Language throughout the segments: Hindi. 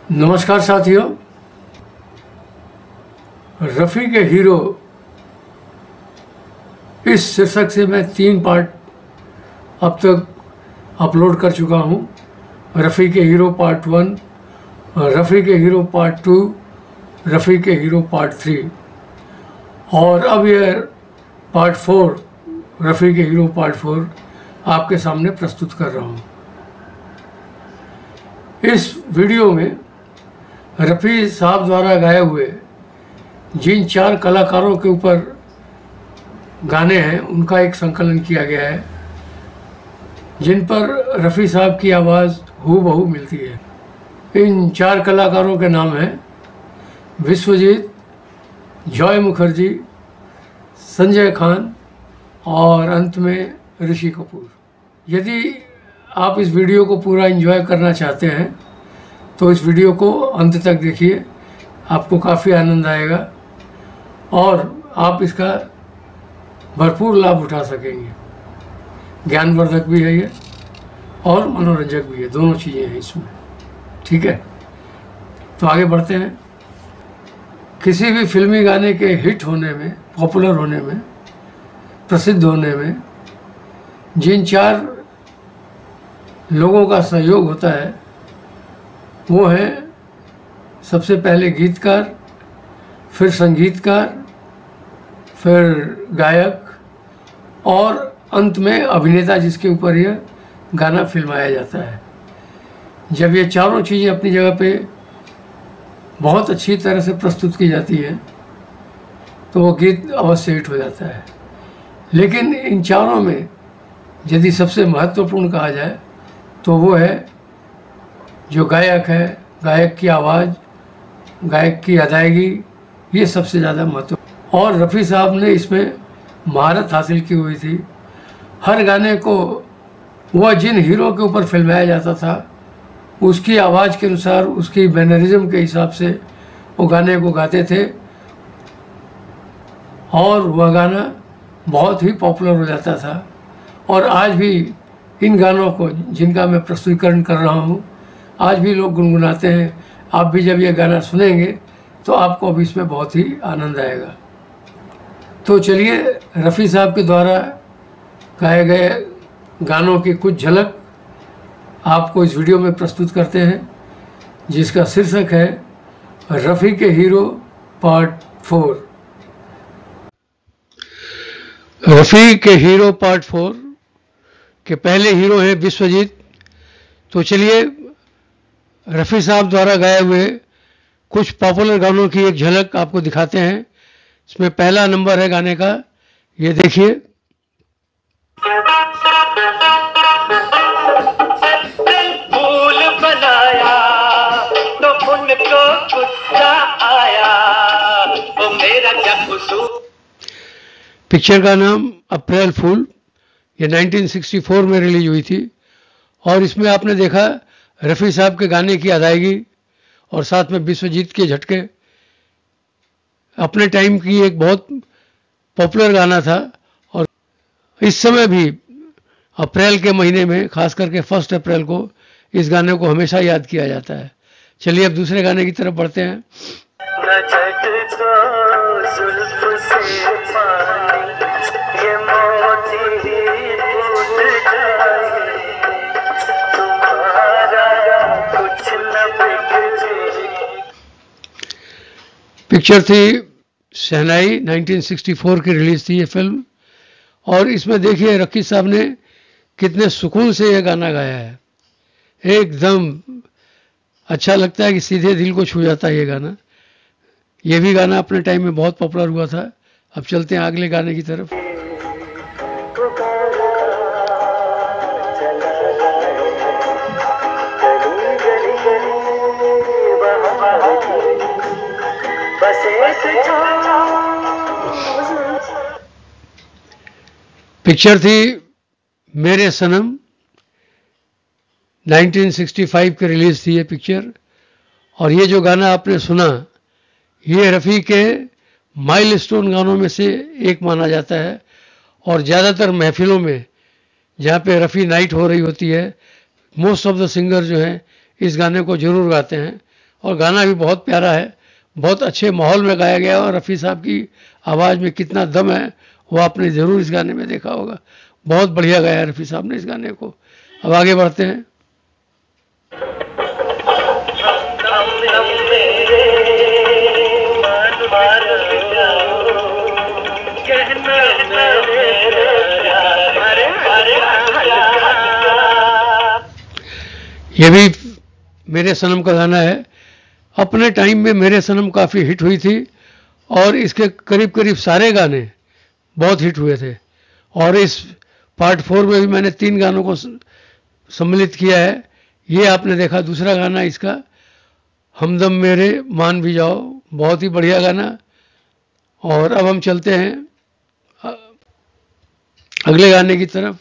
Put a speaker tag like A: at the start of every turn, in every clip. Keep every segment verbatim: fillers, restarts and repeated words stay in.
A: नमस्कार साथियों, रफ़ी के हीरो इस शीर्षक से मैं तीन पार्ट अब तक अपलोड कर चुका हूं। रफ़ी के हीरो पार्ट वन, रफ़ी के हीरो पार्ट टू, रफ़ी के हीरो पार्ट थ्री और अब यह पार्ट फोर, रफ़ी के हीरो पार्ट फोर आपके सामने प्रस्तुत कर रहा हूं। इस वीडियो में रफ़ी साहब द्वारा गाए हुए जिन चार कलाकारों के ऊपर गाने हैं उनका एक संकलन किया गया है, जिन पर रफ़ी साहब की आवाज़ हूबहू मिलती है। इन चार कलाकारों के नाम हैं विश्वजीत, जॉय मुखर्जी, संजय खान और अंत में ऋषि कपूर। यदि आप इस वीडियो को पूरा एंजॉय करना चाहते हैं तो इस वीडियो को अंत तक देखिए, आपको काफ़ी आनंद आएगा और आप इसका भरपूर लाभ उठा सकेंगे। ज्ञानवर्धक भी है ये और मनोरंजक भी है, दोनों चीज़ें हैं इसमें। ठीक है, तो आगे बढ़ते हैं। किसी भी फिल्मी गाने के हिट होने में, पॉपुलर होने में, प्रसिद्ध होने में जिन चार लोगों का सहयोग होता है वो है सबसे पहले गीतकार, फिर संगीतकार, फिर गायक और अंत में अभिनेता, जिसके ऊपर यह गाना फिल्माया जाता है। जब ये चारों चीज़ें अपनी जगह पे बहुत अच्छी तरह से प्रस्तुत की जाती हैं तो वो गीत अवश्य हिट हो जाता है। लेकिन इन चारों में यदि सबसे महत्वपूर्ण कहा जाए तो वो है जो गायक है, गायक की आवाज़, गायक की अदायगी, ये सबसे ज़्यादा महत्व। और रफ़ी साहब ने इसमें महारत हासिल की हुई थी। हर गाने को वह जिन हीरो के ऊपर फिल्माया जाता था उसकी आवाज़ के अनुसार, उसकी मैनरिज्म के हिसाब से वो गाने को गाते थे और वह गाना बहुत ही पॉपुलर हो जाता था। और आज भी इन गानों को, जिनका मैं प्रस्तुतिकरण कर रहा हूँ, आज भी लोग गुनगुनाते हैं। आप भी जब ये गाना सुनेंगे तो आपको भी इसमें बहुत ही आनंद आएगा। तो चलिए रफ़ी साहब के द्वारा गाए गए गानों की कुछ झलक आपको इस वीडियो में प्रस्तुत करते हैं, जिसका शीर्षक है रफ़ी के हीरो पार्ट फोर। रफ़ी के हीरो पार्ट फोर के पहले हीरो हैं विश्वजीत। तो चलिए रफ़ी साहब द्वारा गाए हुए कुछ पॉपुलर गानों की एक झलक आपको दिखाते हैं। इसमें पहला नंबर है गाने का, ये देखिए।
B: फूल बनाया तो उनको गुस्सा आया, वो मेरा क्या कसूर।
A: पिक्चर का नाम अप्रैल फूल, ये नाइनटीन सिक्सटी फोर में रिलीज हुई थी। और इसमें आपने देखा रफ़ी साहब के गाने की अदायगी और साथ में विश्वजीत के झटके। अपने टाइम की एक बहुत पॉपुलर गाना था और इस समय भी अप्रैल के महीने में, खास करके फर्स्ट अप्रैल को, इस गाने को हमेशा याद किया जाता है। चलिए अब दूसरे गाने की तरफ बढ़ते हैं। पिक्चर थी शहनाई, नाइनटीन सिक्सटी फोर की रिलीज थी ये फिल्म। और इसमें देखिए रफ़ी साहब ने कितने सुकून से ये गाना गाया है। एकदम अच्छा लगता है कि सीधे दिल को छू जाता है ये गाना। ये भी गाना अपने टाइम में बहुत पॉपुलर हुआ था। अब चलते हैं अगले गाने की तरफ। पिक्चर थी Mere Sanam, nineteen sixty five की रिलीज थी ये पिक्चर। और ये जो गाना आपने सुना, ये रफ़ी के माइलस्टोन गानों में से एक माना जाता है। और ज़्यादातर महफिलों में जहाँ पे रफ़ी नाइट हो रही होती है, मोस्ट ऑफ द सिंगर जो हैं इस गाने को ज़रूर गाते हैं और गाना भी बहुत प्यारा है, बहुत अच्छे माहौल में गाया गया। और रफ़ी साहब की आवाज़ में कितना दम है वो आपने ज़रूर इस गाने में देखा होगा। बहुत बढ़िया गाया रफ़ी साहब ने इस गाने को। अब आगे बढ़ते हैं। ये भी मेरे सनम का गाना है। अपने टाइम में मेरे सनम काफ़ी हिट हुई थी और इसके करीब करीब सारे गाने बहुत हिट हुए थे। और इस पार्ट फोर में भी मैंने तीन गानों को सम्मिलित किया है। ये आपने देखा दूसरा गाना इसका, हमदम मेरे मान भी जाओ, बहुत ही बढ़िया गाना। और अब हम चलते हैं अगले गाने की तरफ।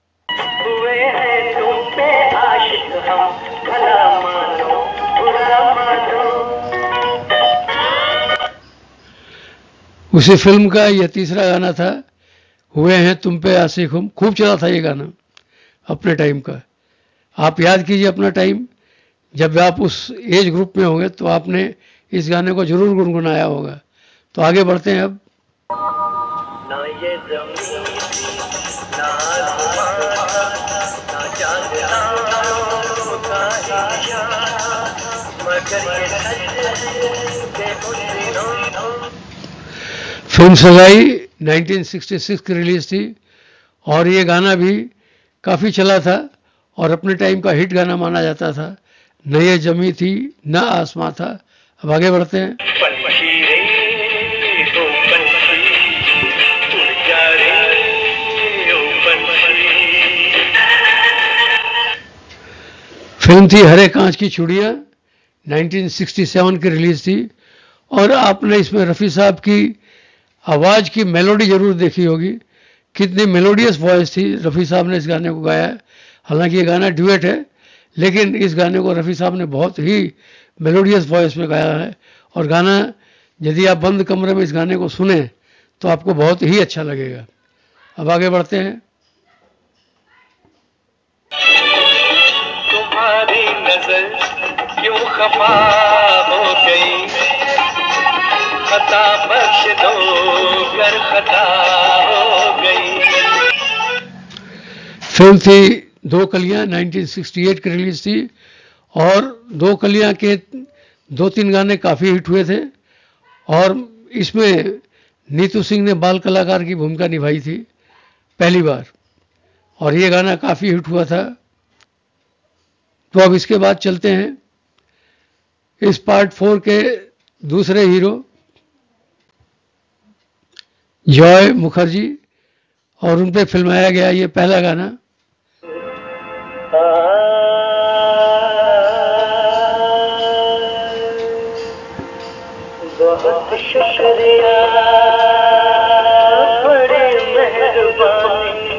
A: उसी फिल्म का यह तीसरा गाना था, हुए हैं तुम पे आशिक हम। खूब चला था ये गाना अपने टाइम का। आप याद कीजिए अपना टाइम, जब आप उस एज ग्रुप में होंगे तो आपने इस गाने को जरूर गुनगुनाया होगा। तो आगे बढ़ते हैं अब। ना ये ज़मीन, ना आसमान, ना चाँद, ना मगर ये film Sagai nineteen sixty six की रिलीज थी और ये गाना भी काफ़ी चला था और अपने टाइम का हिट गाना माना जाता था। न ये जमी थी न आसमां था। अब आगे बढ़ते हैं। फिल्म थी हरे Kanch Ki Chudiyan, nineteen sixty seven की रिलीज थी और आपने इसमें रफ़ी साहब की आवाज़ की मेलोडी ज़रूर देखी होगी। कितनी मेलोडियस वॉइस थी रफ़ी साहब ने इस गाने को गाया। हालांकि ये गाना ड्यूएट है लेकिन इस गाने को रफ़ी साहब ने बहुत ही मेलोडियस वॉइस में गाया है। और गाना यदि आप बंद कमरे में इस गाने को सुने तो आपको बहुत ही अच्छा लगेगा। अब आगे बढ़ते हैं। तुम्हारी नजर क्यों खफा हो गई, खता बख्श दो कर खता हो गई। फिल्म थी Do Kaliyan, nineteen sixty eight की रिलीज थी और दो कलियां के दो तीन गाने काफ़ी हिट हुए थे और इसमें नीतू सिंह ने बाल कलाकार की भूमिका निभाई थी पहली बार और ये गाना काफ़ी हिट हुआ था। तो अब इसके बाद चलते हैं इस पार्ट फोर के दूसरे हीरो जॉय मुखर्जी और उन पे फिल्माया गया ये पहला गाना। बहुत शुक्रिया बड़े मेहरबानी।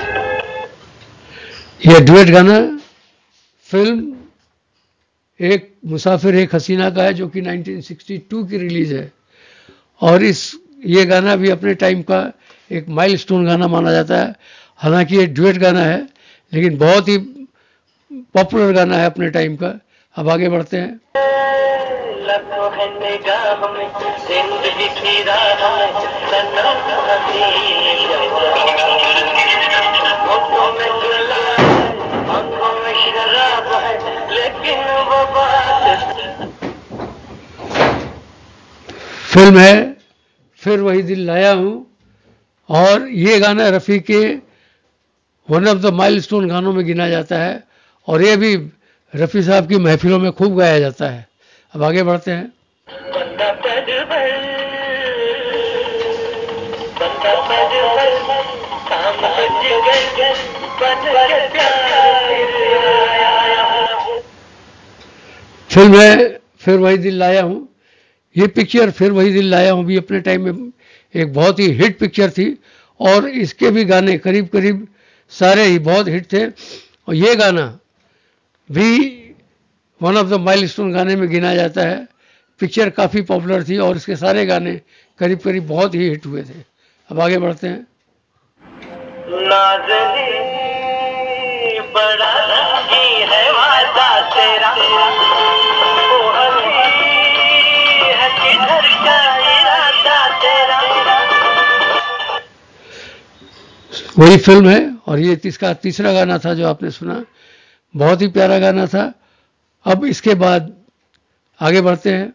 A: यह डुएट गाना फिल्म एक मुसाफिर एक हसीना का है जो कि नाइनटीन सिक्सटी टू की रिलीज है और इस ये गाना भी अपने टाइम का एक माइलस्टोन गाना माना जाता है। हालांकि ये डुएट गाना है लेकिन बहुत ही पॉपुलर गाना है अपने टाइम का। अब आगे बढ़ते हैं। फिल्म है फिर वही दिल लाया हूँ और ये गाना रफ़ी के वन ऑफ द माइलस्टोन गानों में गिना जाता है और ये भी रफ़ी साहब की महफिलों में खूब गाया जाता है। अब आगे बढ़ते हैं। फिल्म है फिर वही दिल लाया हूँ। ये पिक्चर फिर वही दिल लाया हूँ भी अपने टाइम में एक बहुत ही हिट पिक्चर थी और इसके भी गाने करीब करीब सारे ही बहुत हिट थे और ये गाना भी वन ऑफ द माइलस्टोन गाने में गिना जाता है। पिक्चर काफ़ी पॉपुलर थी और इसके सारे गाने करीब करीब बहुत ही हिट हुए थे। अब आगे बढ़ते हैं। नाज़नी बड़ा है वादा तेरा वही फिल्म है और ये इसका तीसरा गाना था जो आपने सुना, बहुत ही प्यारा गाना था। अब इसके बाद आगे बढ़ते हैं।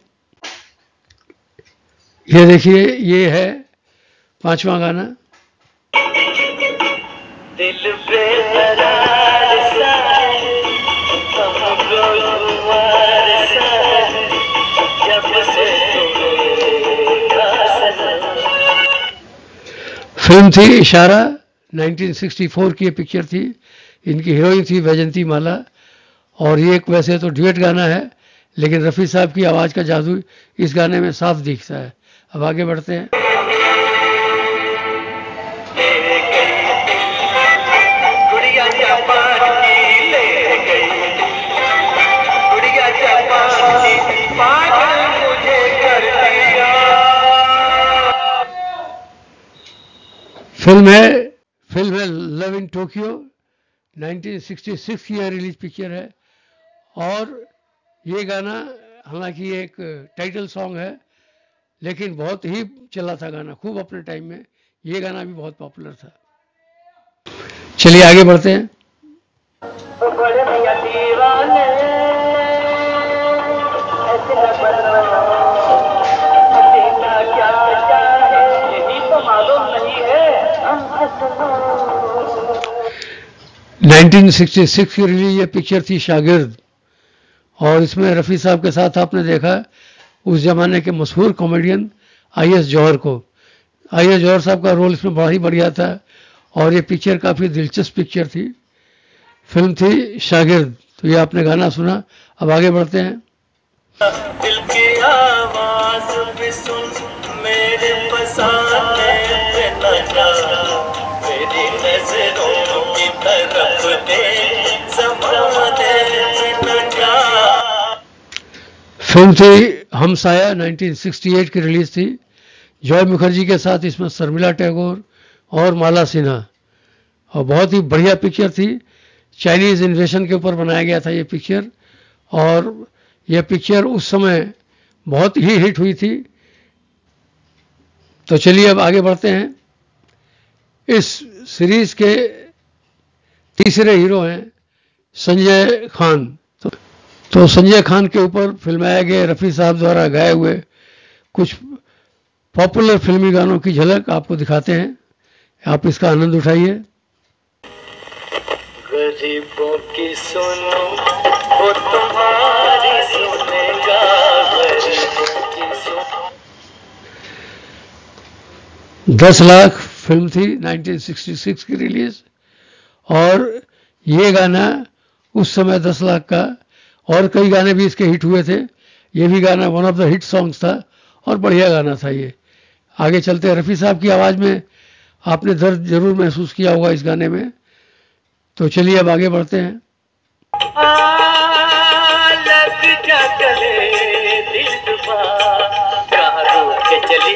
A: ये देखिए, ये है पांचवा गाना।
B: दिल बेकरार सा है, हमको खुमार सा है, जब से तुम्हें सनम।
A: फिल्म थी इशारा, उन्नीस सौ चौंसठ की ये पिक्चर थी। इनकी हीरोइन थी वैजंती माला और ये एक वैसे तो ड्यूएट गाना है, लेकिन रफ़ी साहब की आवाज़ का जादू इस गाने में साफ दिखता है। अब आगे बढ़ते हैं। फिल्म है फिल्म है लव इन टोक्यो, उन्नीस सौ छियासठ की यह रिलीज पिक्चर है और ये गाना हालांकि एक टाइटल सॉन्ग है, लेकिन बहुत ही चला था गाना खूब अपने टाइम में। ये गाना भी बहुत पॉपुलर था। चलिए आगे बढ़ते हैं।
B: बड़े भैया दीवाने ऐसे न बनो, हसीना क्या चाहे यही तो मालूम नहीं है हम हंसना।
A: उन्नीस सौ छियासठ की रिलीज ये पिक्चर थी शागिर्द और इसमें रफ़ी साहब के साथ आपने देखा उस जमाने के मशहूर कॉमेडियन आई एस जौहर को। आई एस जौहर साहब का रोल इसमें बड़ा ही बढ़िया था और ये पिक्चर काफ़ी दिलचस्प पिक्चर थी। फिल्म थी शागिर्द। तो ये आपने गाना सुना। अब आगे बढ़ते हैं।
B: दिल की आवाज भी सुन मेरे फसाने पे न जा, मेरी नजरों की तरफ दे ज़माने पे न जा।
A: फिल्म थी हमसाया, उन्नीस सौ अड़सठ की रिलीज थी। जॉय मुखर्जी के साथ इसमें शर्मिला टैगोर और माला सिन्हा, और बहुत ही बढ़िया पिक्चर थी। चाइनीज़ इन्वेशन के ऊपर बनाया गया था ये पिक्चर और यह पिक्चर उस समय बहुत ही हिट हुई थी। तो चलिए अब आगे बढ़ते हैं। इस सीरीज के तीसरे हीरो हैं संजय खान। तो, तो संजय खान के ऊपर फिल्माए गए रफ़ी साहब द्वारा गाए हुए कुछ पॉपुलर फिल्मी गानों की झलक आपको दिखाते हैं। आप इसका आनंद उठाइए।
B: गरीबों की सुनो वो तुम्हारी सुनेगा, गरीबों की सुनो।
A: दस लाख फिल्म थी उन्नीस सौ छियासठ की रिलीज और ये गाना उस समय दस लाख का, और कई गाने भी इसके हिट हुए थे। ये भी गाना one of the hit songs था और बढ़िया गाना था ये। आगे चलते हैं। रफ़ी साहब की आवाज़ में आपने दर्द जरूर महसूस किया होगा इस गाने में। तो चलिए अब आगे बढ़ते हैं।
B: आ, लग जा गले दिल रुबा, कहाँ रोक के चली।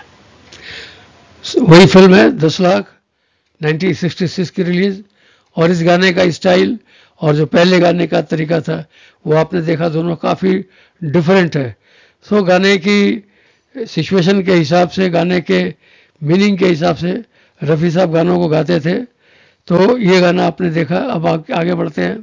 A: वही फिल्म है दस लाख उन्नीस सौ छियासठ की रिलीज और इस गाने का स्टाइल और जो पहले गाने का तरीका था वो आपने देखा, दोनों काफ़ी डिफरेंट है। सो गाने की सिचुएशन के हिसाब से, गाने के मीनिंग के हिसाब से रफ़ी साहब गानों को गाते थे। तो ये गाना आपने देखा। अब आ, आगे बढ़ते हैं।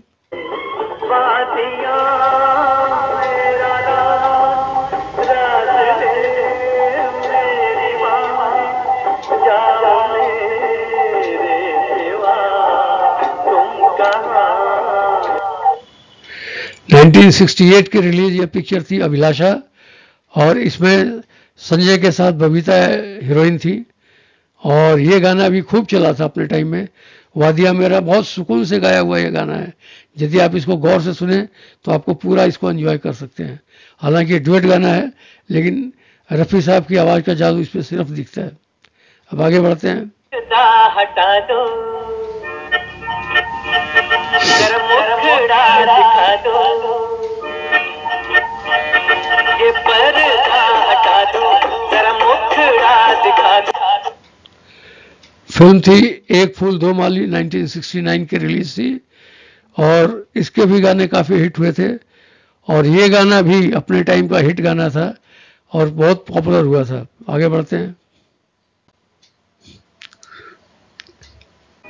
A: उन्नीस सौ अड़सठ की रिलीज ये पिक्चर थी अभिलाषा और इसमें संजय के साथ बबीता हीरोइन थी और ये गाना भी खूब चला था अपने टाइम में। वादिया मेरा बहुत सुकून से गाया हुआ ये गाना है। यदि आप इसको गौर से सुने तो आपको पूरा इसको एंजॉय कर सकते हैं। हालांकि ये डुएट गाना है लेकिन रफ़ी साहब की आवाज़ का जादू इस पर सिर्फ दिखता है। अब आगे बढ़ते हैं।
B: हटा दो, मुखड़ा दिखा दो, ये पर्दा हटा दो, जरा मुखड़ा दिखा दो।
A: फिल्म थी एक फूल दो माली, उन्नीस सौ उनहत्तर की रिलीज थी और इसके भी गाने काफ़ी हिट हुए थे और ये गाना भी अपने टाइम का हिट गाना था और बहुत पॉपुलर हुआ था। आगे बढ़ते हैं।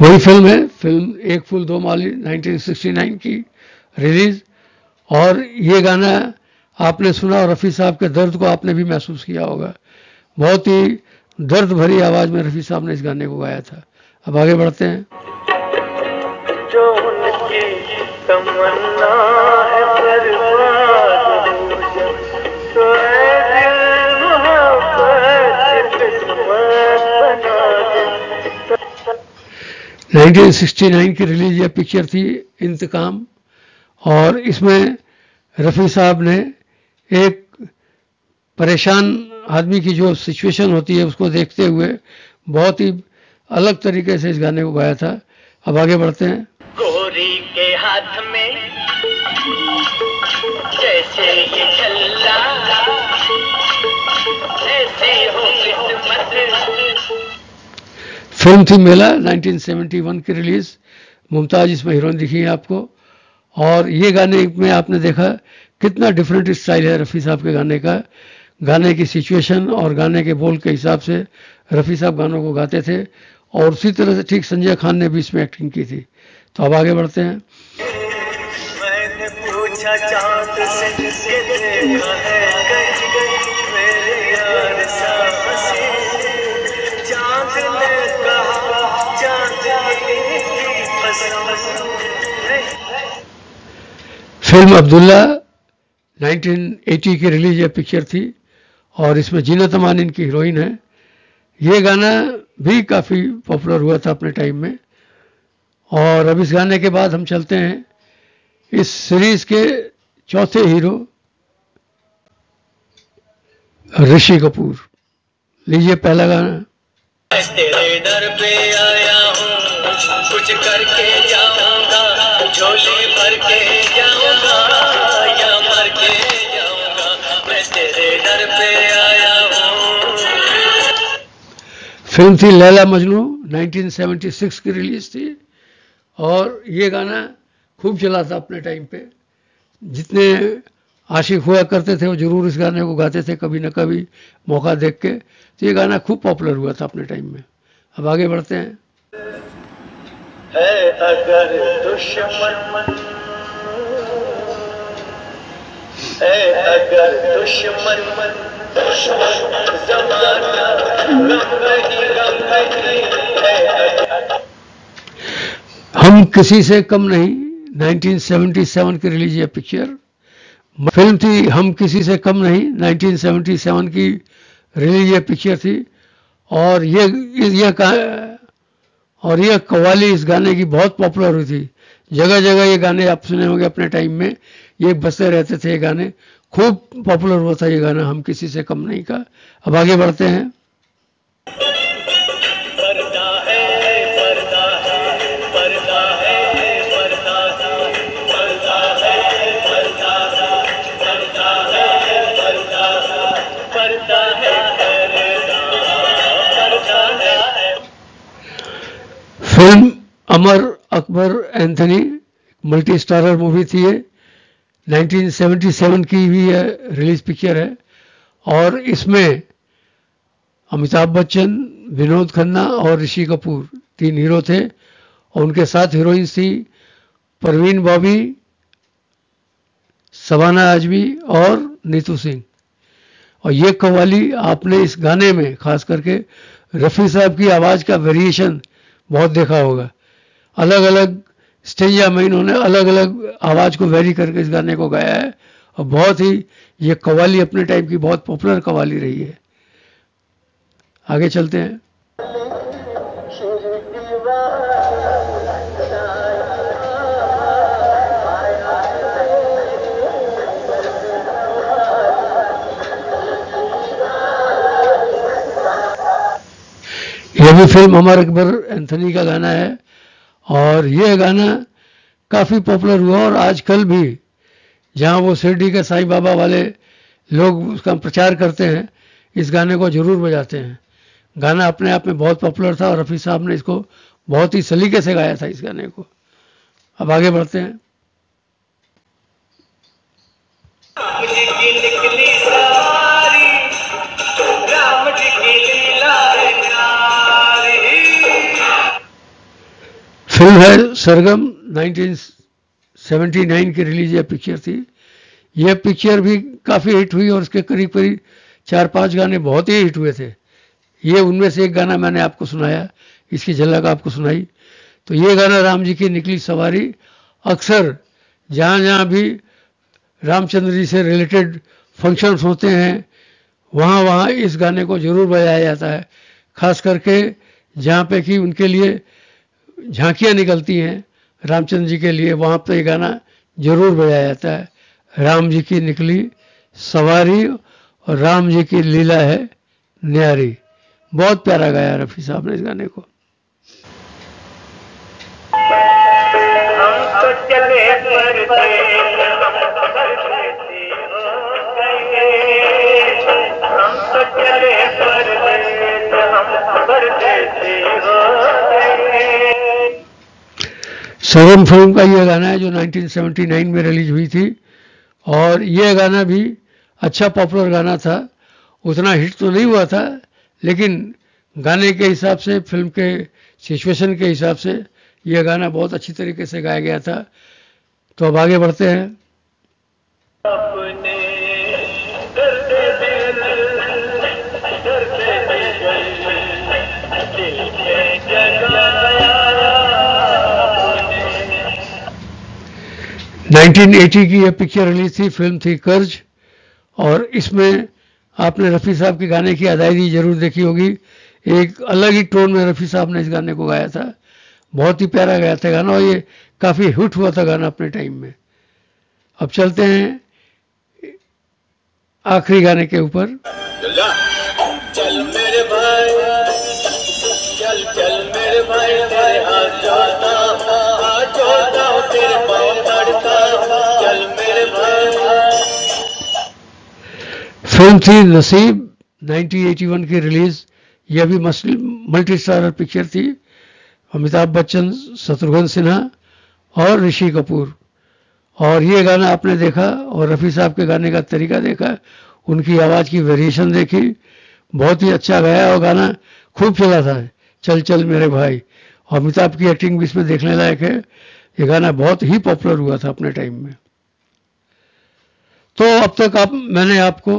A: वही फिल्म है, फिल्म एक फूल दो माली उन्नीस सौ उनहत्तर की रिलीज। और ये गाना आपने सुना और रफ़ी साहब के दर्द को आपने भी महसूस किया होगा। बहुत ही दर्द भरी आवाज़ में रफ़ी साहब ने इस गाने को गाया था। अब आगे बढ़ते हैं।
B: जो उनकी तमन्ना है बर्बाद हो जाए, तो ऐ दिल मोहब्बत किस्मत बना दे।
A: उन्नीस सौ उनहत्तर की रिलीज यह पिक्चर थी इंतकाम, और इसमें रफ़ी साहब ने एक परेशान आदमी की जो सिचुएशन होती है उसको देखते हुए बहुत ही अलग तरीके से इस गाने को गाया था। अब आगे बढ़ते हैं।
B: गोरी के हाथ में जैसे ये छल्ला, ऐसे हो किस्मत।
A: फिल्म थी मेला उन्नीस सौ इकहत्तर की रिलीज। मुमताज इसमें हीरोइन दिखी है आपको। और ये गाने में आपने देखा कितना डिफरेंट स्टाइल है रफ़ी साहब के गाने का। गाने की सिचुएशन और गाने के बोल के हिसाब से रफ़ी साहब गानों को गाते थे, और उसी तरह से ठीक संजय खान ने भी इसमें एक्टिंग की थी। तो अब आगे बढ़ते हैं।
B: मैंने पूछा चांद से कि देखा है कहीं मेरे यार सा हंसी, चांद ने कहा चांदनी की पसंद नहीं।
A: फिल्म अब्दुल्ला उन्नीस सौ अस्सी की रिलीज यह पिक्चर थी, और इसमें जीनत अमान इनकी हीरोइन है। ये गाना भी काफ़ी पॉपुलर हुआ था अपने टाइम में। और अब इस गाने के बाद हम चलते हैं इस सीरीज के चौथे हीरो ऋषि कपूर। लीजिए पहला गाना।
B: मैं तेरे दर पे आया हूँ, कुछ करके जाऊंगा, झोले भर के जाऊंगा या मर के जाऊंगा, मैं तेरे दर पे आया हूँ।
A: फिल्म थी लैला मजनू, उन्नीस सौ छिहत्तर की रिलीज थी, और ये गाना खूब चला था अपने टाइम पे। जितने आशिक हुआ करते थे वो जरूर इस गाने को गाते थे कभी ना कभी मौका देख के। तो ये गाना खूब पॉपुलर हुआ था अपने टाइम में। अब आगे बढ़ते हैं।
B: है अगर दुश्मन, है अगर दुश्मन, जमाना गम नहीं गम नहीं है।
A: हम किसी से कम नहीं, उन्नीस सौ सतहत्तर की रिलीज यह पिक्चर। फिल्म थी हम किसी से कम नहीं, उन्नीस सौ सतहत्तर की रिलीज यह पिक्चर थी। और ये ये और यह कव्वाली इस गाने की बहुत पॉपुलर हुई थी। जगह जगह ये गाने आप सुने होंगे अपने टाइम में, ये बजते रहते थे। ये गाने खूब पॉपुलर हुआ था, ये गाना हम किसी से कम नहीं का। अब आगे बढ़ते हैं।
B: पर्दा है पर्दा है पर्दा है पर्दा है पर्दा है पर्दा है पर्दा है पर्दा है पर्दा है।
A: Film Amar Akbar Anthony multi starrer movie थी ये, उन्नीस सौ सतहत्तर की भी यह रिलीज पिक्चर है। और इसमें अमिताभ बच्चन, विनोद खन्ना और ऋषि कपूर तीन हीरो थे, और उनके साथ हीरोइंस थी परवीन बॉबी, शबाना आजमी और नीतू सिंह। और ये कव्वाली आपने इस गाने में खास करके रफ़ी साहब की आवाज़ का वेरिएशन बहुत देखा होगा। अलग अलग स्टेंजा में इन्होंने अलग अलग आवाज़ को वेरी करके इस गाने को गाया है, और बहुत ही ये कव्वाली अपने टाइम की बहुत पॉपुलर कव्वाली रही है। आगे चलते हैं। यह भी फिल्म अमर अकबर एंथनी का गाना है, और यह गाना काफ़ी पॉपुलर हुआ। और आजकल भी जहाँ वो शिरडी के साईं बाबा वाले लोग उसका प्रचार करते हैं, इस गाने को ज़रूर बजाते हैं। गाना अपने आप में बहुत पॉपुलर था, और रफ़ी साहब ने इसको बहुत ही सलीके से गाया था इस गाने को। अब आगे बढ़ते हैं। फिल्म है सरगम, नाइनटीन सेवेंटी नाइन की रिलीज यह पिक्चर थी। यह पिक्चर भी काफ़ी हिट हुई और उसके करीब करीब चार पांच गाने बहुत ही हिट हुए थे। ये उनमें से एक गाना मैंने आपको सुनाया, इसकी झलक आपको सुनाई। तो ये गाना राम जी की निकली सवारी, अक्सर जहाँ जहाँ भी रामचंद्र जी से रिलेटेड फंक्शंस होते हैं वहाँ वहाँ इस गाने को जरूर बजाया जाता है। खास करके जहाँ पे कि उनके लिए झांकियाँ निकलती हैं रामचंद्र जी के लिए, वहाँ पे ये गाना जरूर बजाया जाता है। राम जी की निकली सवारी और राम जी की लीला है न्यारी। बहुत प्यारा गाया रफ़ी साहब ने इस गाने को।
B: हम तो चले परदेस, हम परदेसी हो गए। हम तो चले परदेस, हम परदेसी हो गए।
A: सरगम फिल्म का यह गाना है जो नाइनटीन सेवेंटी नाइन में रिलीज हुई थी और यह गाना भी अच्छा पॉपुलर गाना था। उतना हिट तो नहीं हुआ था लेकिन गाने के हिसाब से, फिल्म के सिचुएशन के हिसाब से यह गाना बहुत अच्छी तरीके से गाया गया था। तो अब आगे बढ़ते हैं।
B: अपने डरते दिल, डरते दिल, दिल में जगाया
A: नाइनटीन एटी की यह पिक्चर रिलीज थी, फिल्म थी कर्ज और इसमें आपने रफ़ी साहब के गाने की अदायगी जरूर देखी होगी। एक अलग ही टोन में रफ़ी साहब ने इस गाने को गाया था, बहुत ही प्यारा गाया था गाना और ये काफ़ी हिट हुआ था गाना अपने टाइम में। अब चलते हैं आखिरी गाने के ऊपर।
B: चल मेरे भाई, चल चल मेरे भाई, तेरे हाथ जोड़ता हूं, हाथ जोड़ता हूं, तेरे पाँव पड़ता हूं, चल मेरे भाई।
A: फिल्म थी नसीब, नाइनटीन एटी वन की रिलीज। यह भी मल्टी स्टारर पिक्चर थी। अमिताभ बच्चन, शत्रुघ्न सिन्हा और ऋषि कपूर। और ये गाना आपने देखा और रफ़ी साहब के गाने का तरीका देखा, उनकी आवाज़ की वेरिएशन देखी, बहुत ही अच्छा गाया और गाना खूब चला था। चल चल मेरे भाई, और अमिताभ की एक्टिंग भी इसमें देखने लायक है। ये गाना बहुत ही पॉपुलर हुआ था अपने टाइम में। तो अब तक आप मैंने आपको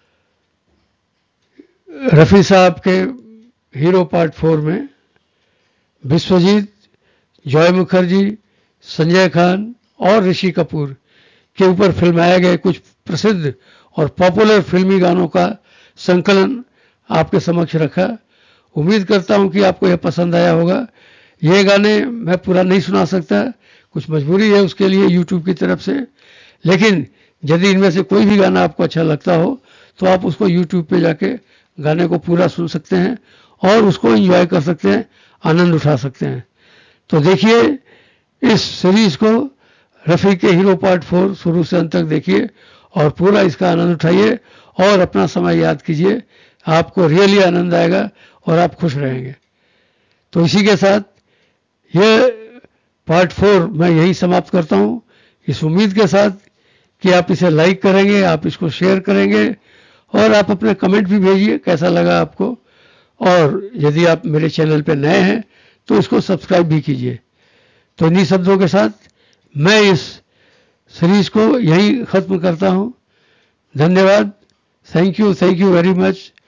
A: रफ़ी साहब के हीरो पार्ट फोर में विश्वजीत, जॉय मुखर्जी, संजय खान और ऋषि कपूर के ऊपर फिल्माए गए कुछ प्रसिद्ध और पॉपुलर फिल्मी गानों का संकलन आपके समक्ष रखा। उम्मीद करता हूं कि आपको यह पसंद आया होगा। ये गाने मैं पूरा नहीं सुना सकता, कुछ मजबूरी है उसके लिए यूट्यूब की तरफ से, लेकिन यदि इनमें से कोई भी गाना आपको अच्छा लगता हो तो आप उसको यूट्यूब पे जाके गाने को पूरा सुन सकते हैं और उसको एंजॉय कर सकते हैं, आनंद उठा सकते हैं। तो देखिए इस सीरीज को, रफ़ी के हीरो पार्ट फोर शुरू से अंत तक देखिए और पूरा इसका आनंद उठाइए और अपना समय याद कीजिए। आपको रियली आनंद आएगा और आप खुश रहेंगे। तो इसी के साथ यह पार्ट फोर मैं यही समाप्त करता हूँ, इस उम्मीद के साथ कि आप इसे लाइक करेंगे, आप इसको शेयर करेंगे और आप अपने कमेंट भी भेजिए कैसा लगा आपको। और यदि आप मेरे चैनल पर नए हैं तो इसको सब्सक्राइब भी कीजिए। तो इन्हीं शब्दों के साथ मैं इस सीरीज को यहीं ख़त्म करता हूँ। धन्यवाद। Thank you, thank you very much.